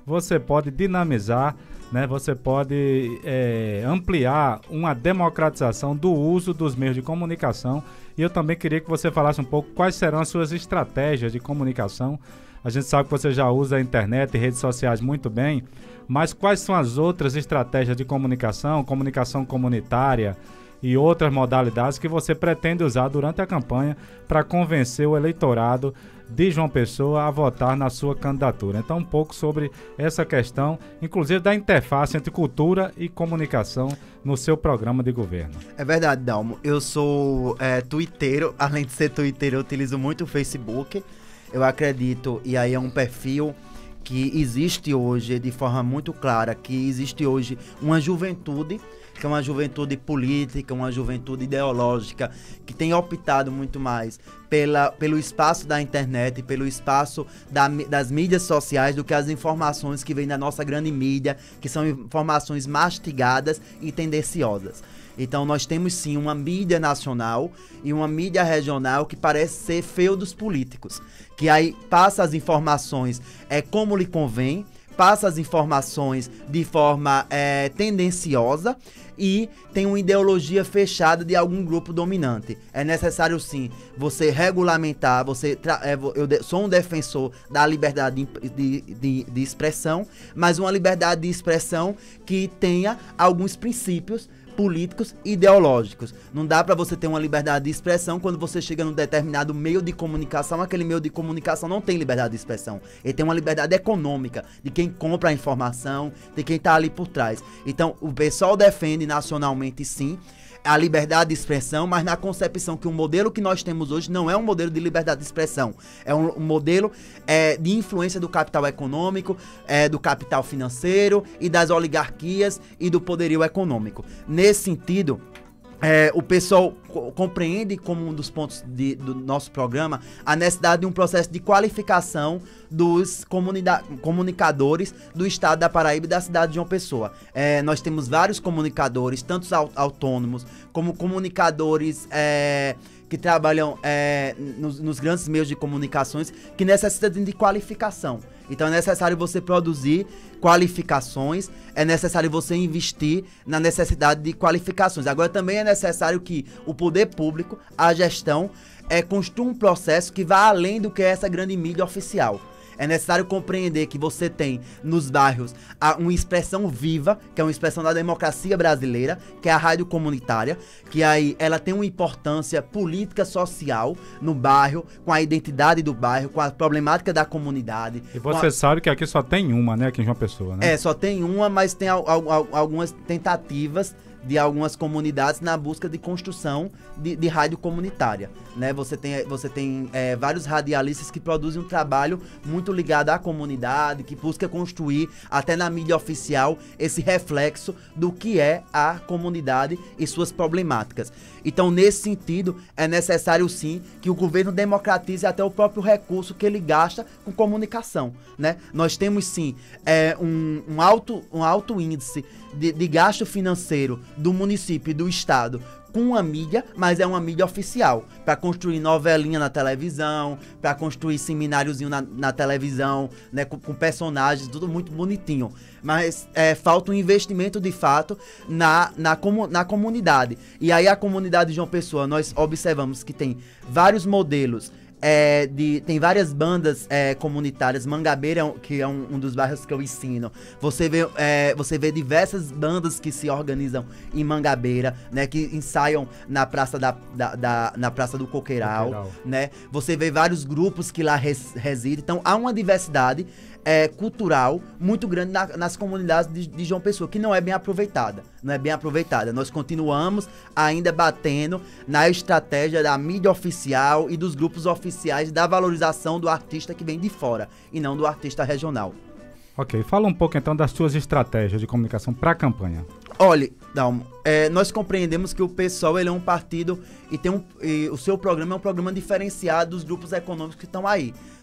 você pode dinamizar, né, você pode é, ampliar uma democratização do uso dos meios de comunicação. E eu também queria que você falasse um pouco quais serão as suas estratégias de comunicação. A gente sabe que você já usa a internet e redes sociais muito bem, mas quais são as outras estratégias de comunicação, comunicação comunitária e outras modalidades que você pretende usar durante a campanha para convencer o eleitorado de João Pessoa a votar na sua candidatura? Então, um pouco sobre essa questão, inclusive da interface entre cultura e comunicação no seu programa de governo. É verdade, Dalmo. Eu sou é, tuiteiro, além de ser tuiteiro, eu utilizo muito o Facebook. Eu acredito, e aí é um perfil que existe hoje de forma muito clara, que existe hoje uma juventude, que é uma juventude política, uma juventude ideológica, que tem optado muito mais pela, pelo espaço da internet, pelo espaço da, das mídias sociais, do que as informações que vêm da nossa grande mídia, que são informações mastigadas e tendenciosas. Então nós temos sim uma mídia nacional e uma mídia regional que parece ser feudos políticos, que aí passa as informações é, como lhe convém, passa as informações de forma é, tendenciosa e tem uma ideologia fechada de algum grupo dominante. É necessário sim você regulamentar, você tra- é, eu de- sou um defensor da liberdade de, de, de, de expressão, mas uma liberdade de expressão que tenha alguns princípios políticos e ideológicos. Não dá para você ter uma liberdade de expressão quando você chega num determinado meio de comunicação, aquele meio de comunicação não tem liberdade de expressão. Ele tem uma liberdade econômica de quem compra a informação, de quem tá ali por trás. Então, o pessoal defende nacionalmente sim a liberdade de expressão, mas na concepção que o modelo que nós temos hoje não é um modelo de liberdade de expressão, é um, um modelo é, de influência do capital econômico, é, do capital financeiro e das oligarquias e do poderio econômico. Nesse sentido, É, o pessoal co- compreende como um dos pontos de, do nosso programa a necessidade de um processo de qualificação dos comunida- comunicadores do estado da Paraíba e da cidade de João Pessoa. É, nós temos vários comunicadores, tanto au- autônomos como comunicadores é, que trabalham é, nos, nos grandes meios de comunicações que necessitam de qualificação. Então é necessário você produzir qualificações, é necessário você investir na necessidade de qualificações. Agora também é necessário que o poder público, a gestão, é, construa um processo que vá além do que é essa grande mídia oficial. É necessário compreender que você tem nos bairros a, uma expressão viva, que é uma expressão da democracia brasileira, que é a rádio comunitária, que aí ela tem uma importância política social no bairro, com a identidade do bairro, com a problemática da comunidade. E você a... sabe que aqui só tem uma, né, aqui em João Pessoa, né? É, só tem uma, mas tem al- al- algumas tentativas de algumas comunidades na busca de construção de, de rádio comunitária, né? Você tem, você tem é, vários radialistas que produzem um trabalho muito ligado à comunidade, que busca construir, até na mídia oficial, esse reflexo do que é a comunidade e suas problemáticas. Então, nesse sentido, é necessário sim que o governo democratize até o próprio recurso que ele gasta com comunicação, né? Nós temos sim é, um, um, alto, um alto índice de, de gasto financeiro do município e do estado com a mídia, mas é uma mídia oficial, para construir novelinha na televisão, para construir semináriozinho na, na televisão, né, com, com personagens, tudo muito bonitinho. Mas é, falta um investimento de fato na, na, comu, na comunidade. E aí a comunidade de João Pessoa, nós observamos que tem vários modelos. É, de, tem várias bandas é, comunitárias. Mangabeira, que é um, um dos bairros que eu ensino, você vê, é, você vê diversas bandas que se organizam em Mangabeira, né, que ensaiam na praça, da, da, da na praça do Coqueiral, Coqueiral. Né? Você vê vários grupos que lá res, residem. Então há uma diversidade é, cultural muito grande na, nas comunidades de, de João Pessoa, que não é bem aproveitada, não é bem aproveitada. Nós continuamos ainda batendo na estratégia da mídia oficial e dos grupos oficiais da valorização do artista que vem de fora e não do artista regional. Ok, fala um pouco então das suas estratégias de comunicação para a campanha. Olha, Dalmo, é, nós compreendemos que o PSOL ele é um partido e tem um, e o seu programa é um programa diferenciado dos grupos econômicos que estão aí.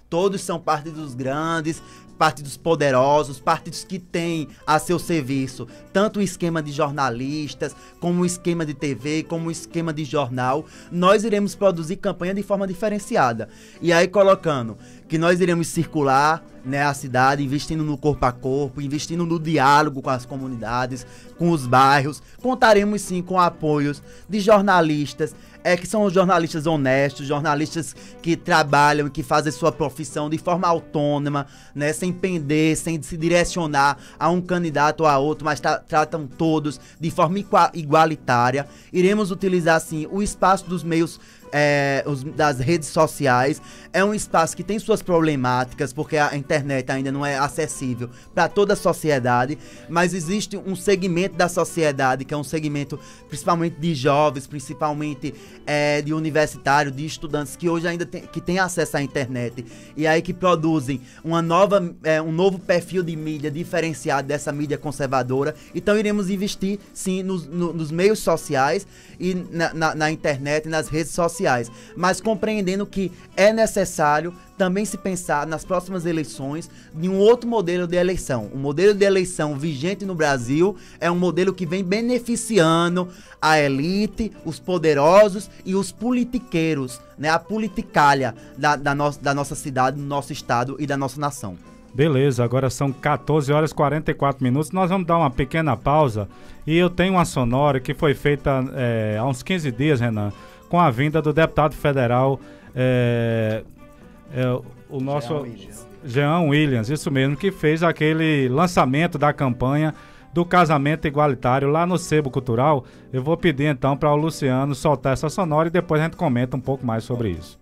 todos são partidos grandes, partidos poderosos, partidos que têm a seu serviço tanto o esquema de jornalistas, como o esquema de T V, como o esquema de jornal. Nós iremos produzir campanha de forma diferenciada. E aí colocando que nós iremos circular, né, a cidade, investindo no corpo a corpo, investindo no diálogo com as comunidades, com os bairros. Contaremos sim com apoios de jornalistas, é, que são jornalistas honestos, jornalistas que trabalham e que fazem sua profissão de forma autônoma, né, sem pender, sem se direcionar a um candidato ou a outro, mas tra tratam todos de forma igualitária. Iremos utilizar sim o espaço dos meios É, os, das redes sociais. É um espaço que tem suas problemáticas, porque a internet ainda não é acessível para toda a sociedade, mas existe um segmento da sociedade, que é um segmento principalmente de jovens, principalmente é, de universitários, de estudantes, que hoje ainda tem, que tem acesso à internet, e aí que produzem uma nova, é, um novo perfil de mídia diferenciado dessa mídia conservadora. Então iremos investir sim nos, no, nos meios sociais e na, na, na internet e nas redes sociais, mas compreendendo que é necessário também se pensar nas próximas eleições de um outro modelo de eleição. O modelo de eleição vigente no Brasil é um modelo que vem beneficiando a elite, os poderosos e os politiqueiros, né, a politicalha da, da, no, da nossa cidade, do nosso estado e da nossa nação. Beleza, agora são quatorze horas e quarenta e quatro minutos, nós vamos dar uma pequena pausa e eu tenho uma sonora que foi feita é, há uns quinze dias, Renan, com a vinda do deputado federal, é, é, o nosso Jean Williams. Jean Williams, isso mesmo, que fez aquele lançamento da campanha do casamento igualitário lá no Sebo Cultural. Eu vou pedir então para o Luciano soltar essa sonora e depois a gente comenta um pouco mais sobre isso.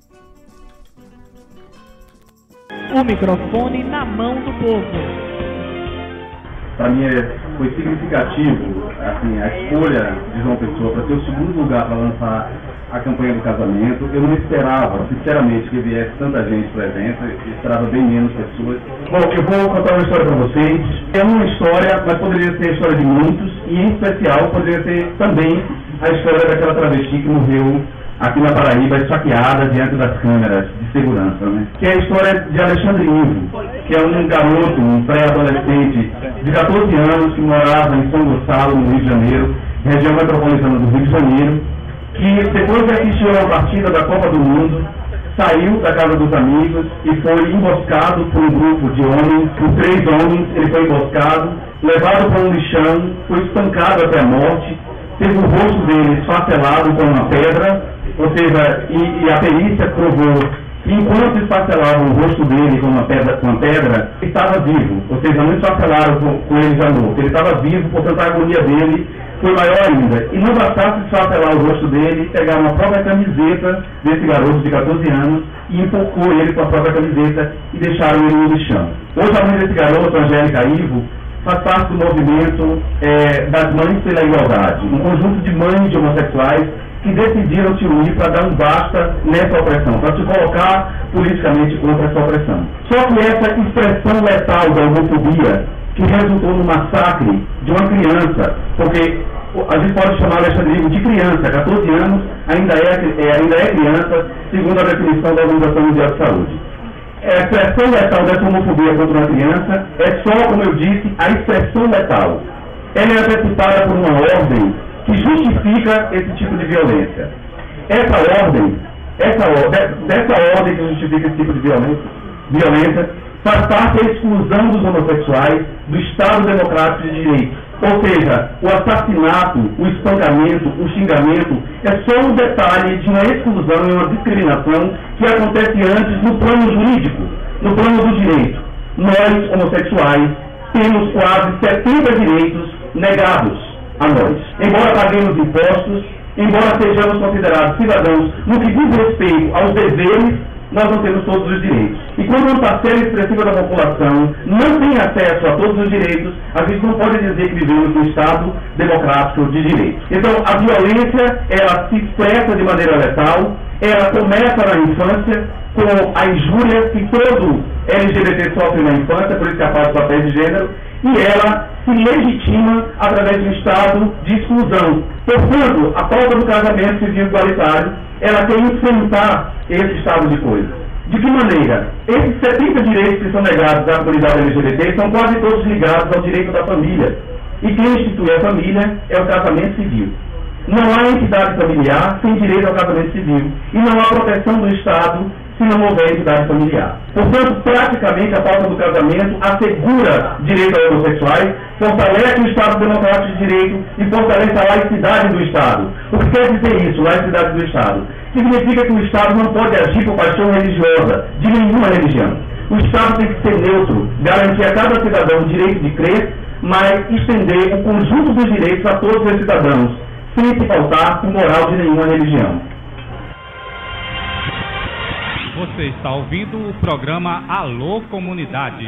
O microfone na mão do povo. Para mim é, foi significativo assim, a escolha de João Pessoa para ter o segundo lugar para lançar a campanha do casamento. Eu não esperava, sinceramente, que viesse tanta gente para o evento, eu esperava bem menos pessoas. Bom, eu vou contar uma história para vocês. É uma história, mas poderia ser a história de muitos, e em especial poderia ser também a história daquela travesti que morreu aqui na Paraíba, esfaqueada diante das câmeras de segurança, né? Que é a história de Alexandre Ivo, que é um garoto, um pré-adolescente de quatorze anos, que morava em São Gonçalo, no Rio de Janeiro, região metropolitana do Rio de Janeiro, que depois de assistir a uma partida da Copa do Mundo, saiu da casa dos amigos e foi emboscado por um grupo de homens, por três homens. Ele foi emboscado, levado para um lixão, foi espancado até a morte, teve o rosto dele esfacelado com uma pedra, ou seja, e, e a perícia provou que enquanto esfacelavam o rosto dele com uma pedra, com uma pedra, ele estava vivo, ou seja, não esfacelaram com, com ele já morto, ele estava vivo, portanto a agonia dele foi maior ainda. E não bastasse esfacelar o rosto dele, pegaram a própria camiseta desse garoto de quatorze anos e empurrou ele com a própria camiseta e deixaram ele no chão. Hoje a mãe desse garoto, Angélica Ivo, faz parte do movimento é, das Mães pela Igualdade, um conjunto de mães de homossexuais que decidiram se unir para dar um basta nessa opressão, para se colocar politicamente contra essa opressão. Só que essa expressão letal da homofobia, que resultou no massacre de uma criança, porque a gente pode chamar Alexandre Ivo de criança, quatorze anos, ainda é, é, ainda é criança, segundo a definição da Organização Mundial de Saúde. A expressão letal dessa homofobia contra uma criança é só, como eu disse, a expressão letal. Ela é executada por uma ordem que justifica esse tipo de violência. Essa ordem, essa, dessa ordem que justifica esse tipo de violência, violência faz parte da exclusão dos homossexuais do Estado Democrático de Direito. Ou seja, o assassinato, o espancamento, o xingamento é só um detalhe de uma exclusão e uma discriminação que acontece antes no plano jurídico, no plano do direito. Nós, homossexuais, temos quase setenta direitos negados a nós. Embora paguemos impostos, embora sejamos considerados cidadãos no que diz respeito aos deveres, nós não temos todos os direitos. E quando uma parcela expressiva da população não tem acesso a todos os direitos, a gente não pode dizer que vivemos num Estado democrático de direito. Então, a violência, ela se expressa de maneira letal, ela começa na infância, com a injúria que todo L G B T sofre na infância, por isso que a parte do papel de gênero, e ela se legitima através de um estado de exclusão. Portanto, a pauta do casamento civil igualitário, ela quer enfrentar esse estado de coisas. De que maneira? Esses setenta direitos que são negados à comunidade L G B T são quase todos ligados ao direito da família. E quem institui a família é o casamento civil. Não há entidade familiar sem direito ao casamento civil. E não há proteção do Estado se não houver entidade familiar. Portanto, praticamente a falta do casamento assegura direito aos homossexuais, fortalece o Estado Democrático de Direito e fortalece a laicidade do Estado. O que quer dizer isso, laicidade do Estado? Significa que o Estado não pode agir por paixão religiosa, de nenhuma religião. O Estado tem que ser neutro, garantir a cada cidadão o direito de crer, mas estender o conjunto dos direitos a todos os cidadãos, sem se faltar com moral de nenhuma religião. Você está ouvindo o programa Alô Comunidade.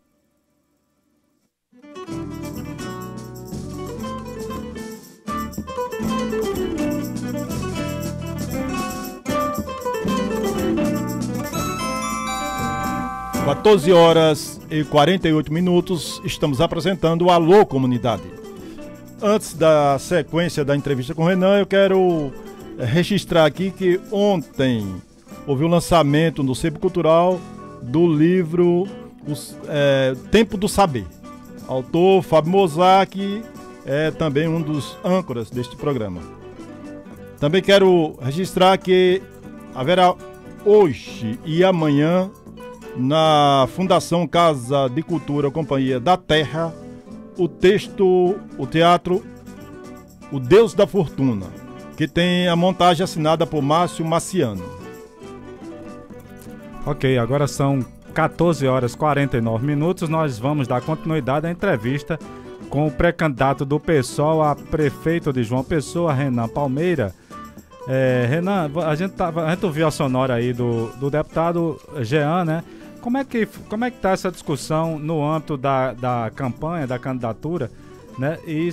quatorze horas e quarenta e oito minutos, estamos apresentando o Alô Comunidade. Antes da sequência da entrevista com o Renan, eu quero registrar aqui que ontem houve o lançamento no Sebo Cultural do livro os, é, Tempo do Saber. Autor Fábio Mozart, que é também um dos âncoras deste programa. Também quero registrar que haverá hoje e amanhã na Fundação Casa de Cultura Companhia da Terra o texto, o teatro O Deus da Fortuna, que tem a montagem assinada por Márcio Marciano. Ok, agora são quatorze horas e quarenta e nove minutos. Nós vamos dar continuidade à entrevista com o pré-candidato do PSOL a prefeito de João Pessoa, Renan Palmeira. É, Renan, a gente, tá, a gente ouviu a sonora aí do, do deputado Jean, né? Como é que como é que está essa discussão no âmbito da, da campanha, da candidatura, né? E,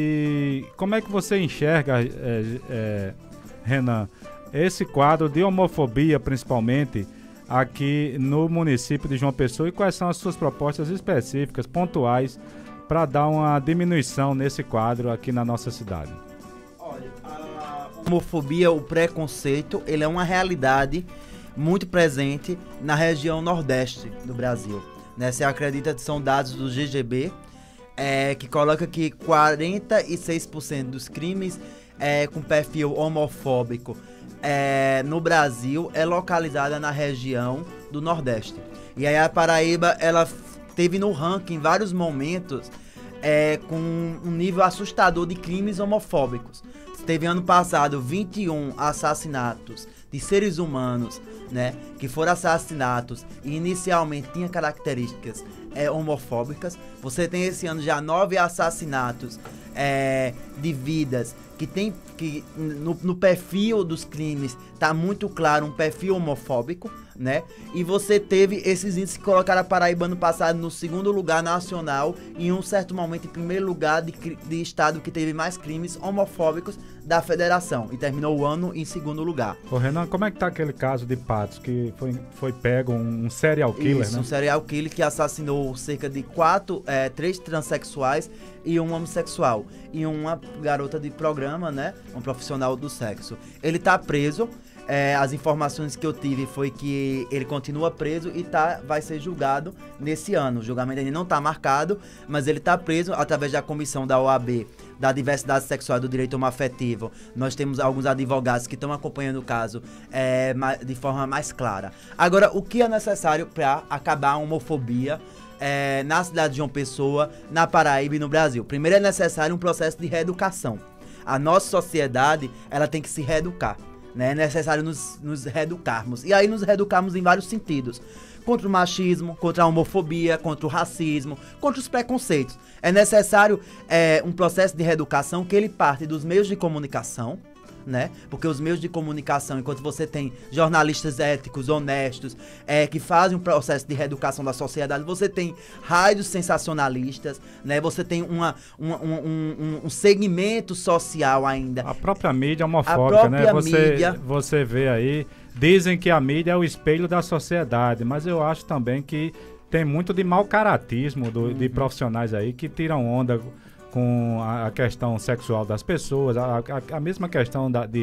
e como é que você enxerga, é, é, Renan, esse quadro de homofobia, principalmente aqui no município de João Pessoa, e quais são as suas propostas específicas, pontuais, para dar uma diminuição nesse quadro aqui na nossa cidade? Olha, a homofobia, o preconceito, ele é uma realidade muito presente na região nordeste do Brasil, né? Você acredita que são dados do G G B, é, que coloca que quarenta e seis por cento dos crimes é, com perfil homofóbico é, no Brasil é localizada na região do Nordeste. E aí a Paraíba, ela teve no ranking em vários momentos é, com um nível assustador de crimes homofóbicos. Teve ano passado vinte e um assassinatos de seres humanos, né, que foram assassinatos e inicialmente tinham características é, homofóbicas. Você tem esse ano já nove assassinatos é, de vidas que tem que no, no perfil dos crimes tá muito claro um perfil homofóbico, né? E você teve esses índices que colocaram a Paraíba ano passado no segundo lugar nacional e em um certo momento em primeiro lugar de, de estado que teve mais crimes homofóbicos da federação e terminou o ano em segundo lugar. Ô Renan, como é que tá aquele caso de Patos que foi, foi pego um, um serial killer, Isso, né? um serial killer que assassinou cerca de quatro, é, três transexuais e um homossexual e uma garota de programa, né? Um profissional do sexo. Ele tá preso. É, as informações que eu tive foi que ele continua preso e tá, vai ser julgado nesse ano. O julgamento ainda não está marcado, mas ele está preso através da comissão da O A B, da diversidade sexual e do direito homoafetivo. Nós temos alguns advogados que estão acompanhando o caso é, de forma mais clara. Agora, o que é necessário para acabar a homofobia é, na cidade de João Pessoa, na Paraíba e no Brasil? Primeiro é necessário um processo de reeducação. A nossa sociedade, ela tem que se reeducar. Né? É necessário nos, nos reeducarmos. E aí nos reeducarmos em vários sentidos. Contra o machismo, contra a homofobia, contra o racismo, contra os preconceitos. É necessário é, um processo de reeducação que ele parte dos meios de comunicação, né? Porque os meios de comunicação, enquanto você tem jornalistas éticos, honestos, é, que fazem um processo de reeducação da sociedade, você tem rádios sensacionalistas, né? Você tem uma, uma, um, um, um segmento social ainda. A própria mídia homofóbica, né? Você, mídia... você vê aí, dizem que a mídia é o espelho da sociedade, mas eu acho também que tem muito de mau caratismo do, uhum. de profissionais aí que tiram onda com a questão sexual das pessoas, a, a, a mesma questão da, de,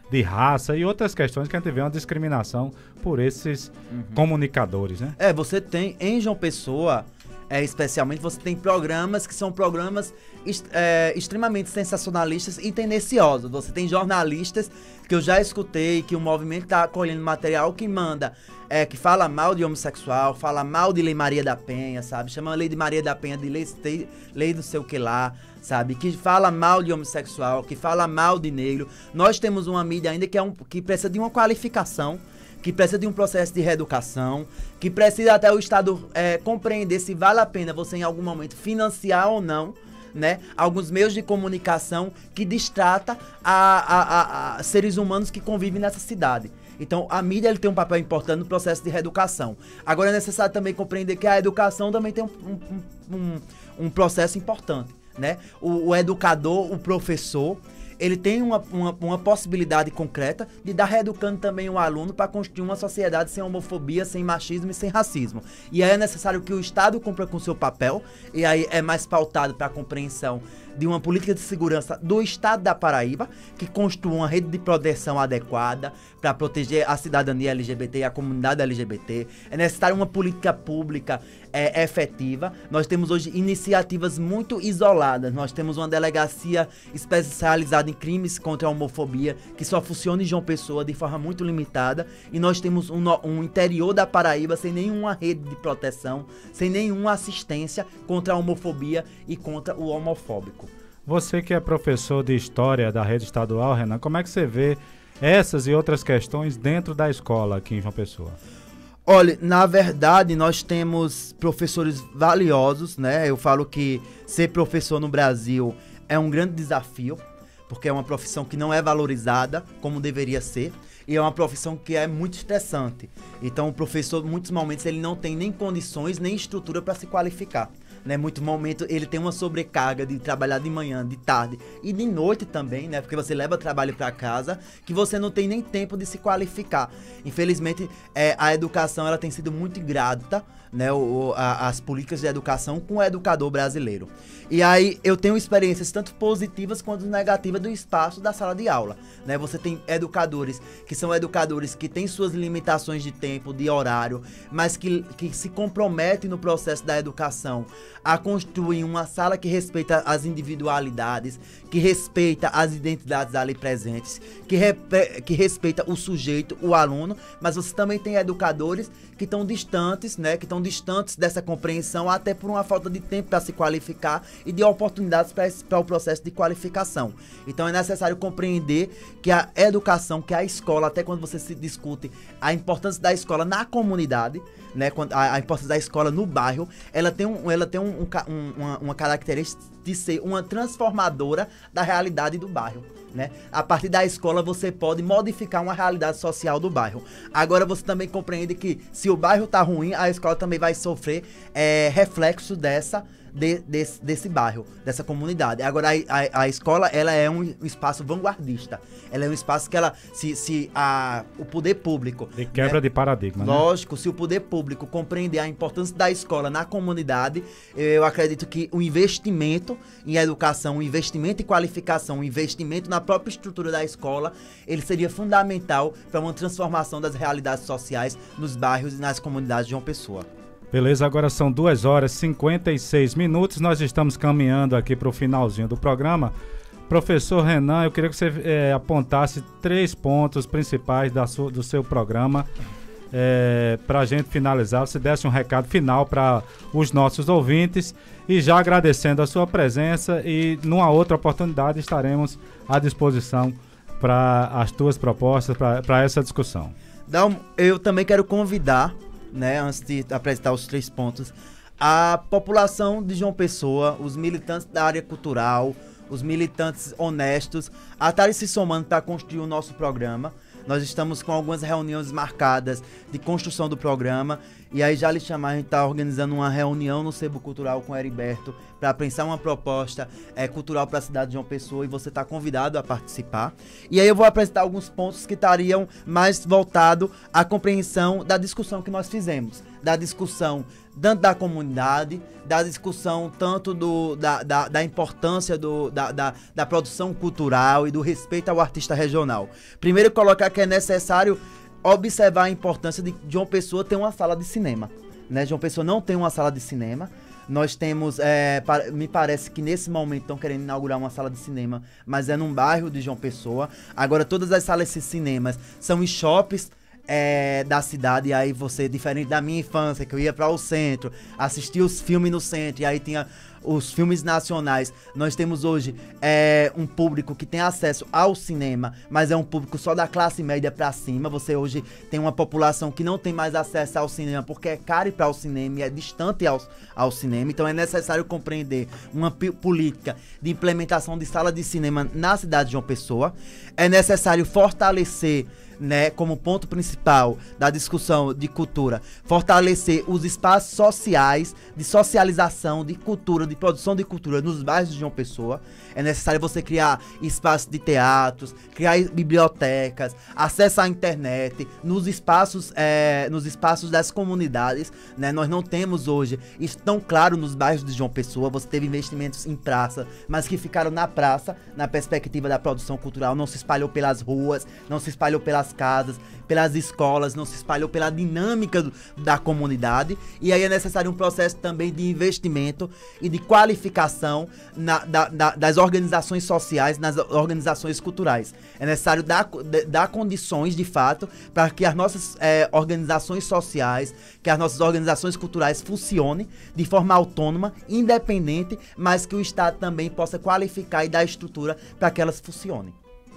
de raça e outras questões que a gente vê uma discriminação por esses uhum. comunicadores, né? É, você tem em João Pessoa, é, especialmente, você tem programas que são programas est é, extremamente sensacionalistas e tendenciosos. Você tem jornalistas que eu já escutei que o movimento está colhendo material que manda, é, que fala mal de homossexual, fala mal de Lei Maria da Penha, sabe? Chama a Lei de Maria da Penha de lei, lei do sei o que lá, sabe? Que fala mal de homossexual, que fala mal de negro. Nós temos uma mídia ainda que, é um, que precisa de uma qualificação, que precisa de um processo de reeducação, que precisa até o Estado é, compreender se vale a pena você em algum momento financiar ou não, né, alguns meios de comunicação que distrata a, a, a, a seres humanos que convivem nessa cidade. Então, a mídia ele tem um papel importante no processo de reeducação. Agora, é necessário também compreender que a educação também tem um, um, um, um processo importante, né? O, o educador, o professor, ele tem uma, uma, uma possibilidade concreta de dar reeducando também o aluno para construir uma sociedade sem homofobia, sem machismo e sem racismo. E aí é necessário que o Estado cumpra com o seu papel, e aí é mais pautado para a compreensão de uma política de segurança do Estado da Paraíba, que construa uma rede de proteção adequada para proteger a cidadania L G B T e a comunidade L G B T. É necessário uma política pública é, efetiva. Nós temos hoje iniciativas muito isoladas. Nós temos uma delegacia especializada em crimes contra a homofobia, que só funciona em João Pessoa de forma muito limitada. E nós temos um, um interior da Paraíba sem nenhuma rede de proteção, sem nenhuma assistência contra a homofobia e contra o homofóbico. Você que é professor de História da rede estadual, Renan, como é que você vê essas e outras questões dentro da escola aqui em João Pessoa? Olha, na verdade, nós temos professores valiosos, né? Eu falo que ser professor no Brasil é um grande desafio, porque é uma profissão que não é valorizada como deveria ser, e é uma profissão que é muito estressante. Então, o professor, em muitos momentos, ele não tem nem condições, nem estrutura para se qualificar. Né, muito momento ele tem uma sobrecarga de trabalhar de manhã, de tarde e de noite também, né? Porque você leva trabalho para casa que você não tem nem tempo de se qualificar. Infelizmente, é, a educação ela tem sido muito ingrata, né? O, a, as políticas de educação com o educador brasileiro. E aí eu tenho experiências tanto positivas quanto negativas do espaço da sala de aula, né? Você tem educadores que são educadores que têm suas limitações de tempo, de horário, mas que, que se comprometem no processo da educação a construir uma sala que respeita as individualidades, que respeita as identidades ali presentes, que, rep- que respeita o sujeito, o aluno, mas você também tem educadores que estão distantes, né, que estão distantes dessa compreensão, até por uma falta de tempo para se qualificar e de oportunidades para o processo de qualificação. Então é necessário compreender que a educação, que a escola, até quando você se discute a importância da escola na comunidade, né, a, a importância da escola no bairro, ela tem, um, ela tem um, um, uma, uma característica de ser uma transformadora da realidade do bairro, né? A partir da escola você pode modificar uma realidade social do bairro. Agora você também compreende que se o bairro tá ruim, a escola também vai sofrer é, reflexo dessa De, desse, desse bairro, dessa comunidade. Agora, a, a, a escola, ela é um, um espaço vanguardista. Ela é um espaço que ela, se, se a, o poder público... De quebra, né, de paradigma, lógico, né? Se o poder público compreender a importância da escola na comunidade, eu acredito que o investimento em educação, o investimento em qualificação, o investimento na própria estrutura da escola, ele seria fundamental para uma transformação das realidades sociais nos bairros e nas comunidades de João Pessoa. Beleza, agora são duas horas e cinquenta e seis minutos, nós estamos caminhando aqui para o finalzinho do programa. Professor Renan, eu queria que você é, apontasse três pontos principais da sua, do seu programa é, para a gente finalizar, você desse um recado final para os nossos ouvintes e já agradecendo a sua presença e numa outra oportunidade estaremos à disposição para as tuas propostas, para essa discussão. Então, eu também quero convidar, né, antes de apresentar os três pontos, a população de João Pessoa, os militantes da área cultural, os militantes honestos, a estarem se somando para construir o nosso programa. Nós estamos com algumas reuniões marcadas de construção do programa e aí já lhe chamar, a gente está organizando uma reunião no Sebo Cultural com o Heriberto para pensar uma proposta é, cultural para a cidade de João Pessoa e você está convidado a participar. E aí eu vou apresentar alguns pontos que estariam mais voltados à compreensão da discussão que nós fizemos, da discussão tanto da comunidade, da discussão tanto do, da, da, da importância do, da, da, da produção cultural e do respeito ao artista regional. Primeiro, colocar que é necessário observar a importância de João Pessoa ter uma sala de cinema. Né? João Pessoa não tem uma sala de cinema. Nós temos, é, para, me parece que nesse momento estão querendo inaugurar uma sala de cinema, mas é num bairro de João Pessoa. Agora, todas as salas de cinemas são em shoppings É, da cidade, e aí você, diferente da minha infância, que eu ia para o centro, assistia os filmes no centro, e aí tinha os filmes nacionais. Nós temos hoje é, um público que tem acesso ao cinema, mas é um público só da classe média para cima. Você hoje tem uma população que não tem mais acesso ao cinema, porque é caro ir para o cinema e é distante ao, ao cinema. Então é necessário compreender uma p- política de implementação de sala de cinema na cidade de João Pessoa. É necessário fortalecer, né, como ponto principal da discussão de cultura, fortalecer os espaços sociais de socialização, de cultura, de produção de cultura nos bairros de João Pessoa. É necessário você criar espaços de teatros, criar bibliotecas, acesso à internet, nos espaços, é, nos espaços das comunidades, né? Nós não temos hoje isso tão claro nos bairros de João Pessoa. Você teve investimentos em praça, mas que ficaram na praça, na perspectiva da produção cultural, não se espalhou pelas ruas, não se espalhou pelas casas, pelas escolas, não se espalhou pela dinâmica do, da comunidade. E aí é necessário um processo também de investimento e de qualificação na, da, da, das organizações sociais, nas organizações culturais. É necessário dar, dar condições, de fato, para que as nossas é, organizações sociais, que as nossas organizações culturais funcionem de forma autônoma, independente, mas que o Estado também possa qualificar e dar estrutura para que elas funcionem.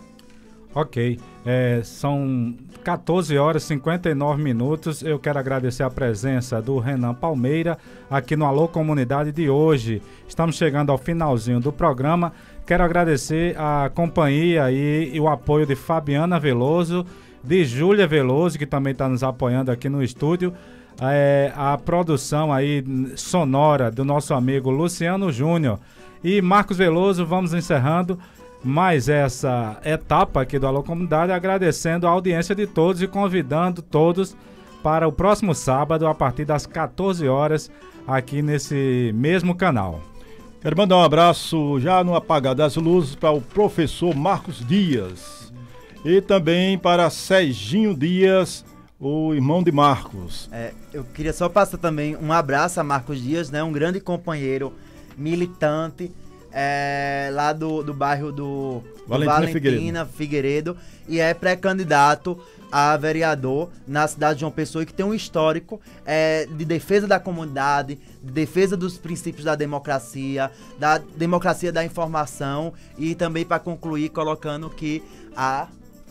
Ok, é, são quatorze horas e cinquenta e nove minutos. Eu quero agradecer a presença do Renan Palmeira aqui no Alô Comunidade de hoje. Estamos chegando ao finalzinho do programa. Quero agradecer a companhia e, e o apoio de Fabiana Veloso, de Júlia Veloso, que também está nos apoiando aqui no estúdio. É, a produção aí sonora do nosso amigo Luciano Júnior e Marcos Veloso. Vamos encerrando mais essa etapa aqui do Alô Comunidade, agradecendo a audiência de todos e convidando todos para o próximo sábado, a partir das quatorze horas, aqui nesse mesmo canal. Quero mandar um abraço já no apagar das luzes para o professor Marcos Dias e também para Serginho Dias, o irmão de Marcos. É, eu queria só passar também um abraço a Marcos Dias, né, um grande companheiro militante, É, lá do, do bairro do, do Valentina, Valentina Figueiredo. Figueiredo, e é pré-candidato a vereador na cidade de João Pessoa, e que tem um histórico é, de defesa da comunidade, de defesa dos princípios da democracia, da democracia da informação, e também, para concluir, colocando que a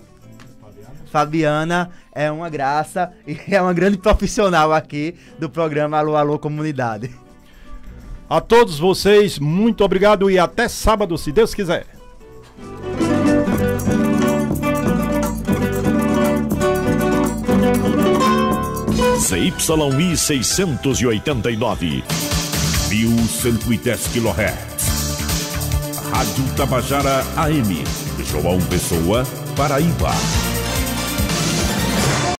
Fabiana é uma graça e é uma grande profissional aqui do programa Alô Alô Comunidade. A todos vocês, muito obrigado e até sábado, se Deus quiser. C Y I seiscentos e oitenta e nove, mil cento e dez quilohertz. Rádio Tabajara A M, João Pessoa, Paraíba.